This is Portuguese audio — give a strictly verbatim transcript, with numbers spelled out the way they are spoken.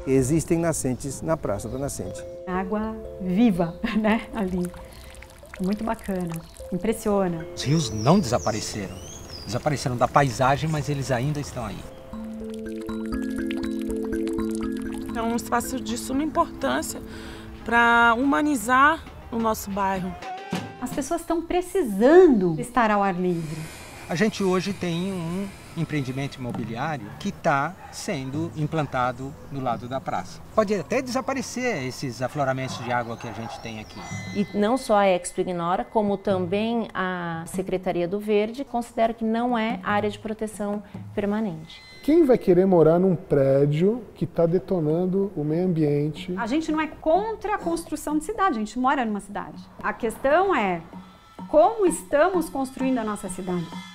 Existem nascentes na Praça da Nascente. Água viva, né, ali. Muito bacana, impressiona. Os rios não desapareceram. Desapareceram da paisagem, mas eles ainda estão aí. É um espaço de suma importância para humanizar o nosso bairro. As pessoas estão precisando estar ao ar livre. A gente hoje tem um empreendimento imobiliário que está sendo implantado no lado da praça. Pode até desaparecer esses afloramentos de água que a gente tem aqui. E não só a Expo Ignora, como também a Secretaria do Verde considera que não é área de proteção permanente. Quem vai querer morar num prédio que está detonando o meio ambiente? A gente não é contra a construção de cidade, a gente mora numa cidade. A questão é como estamos construindo a nossa cidade.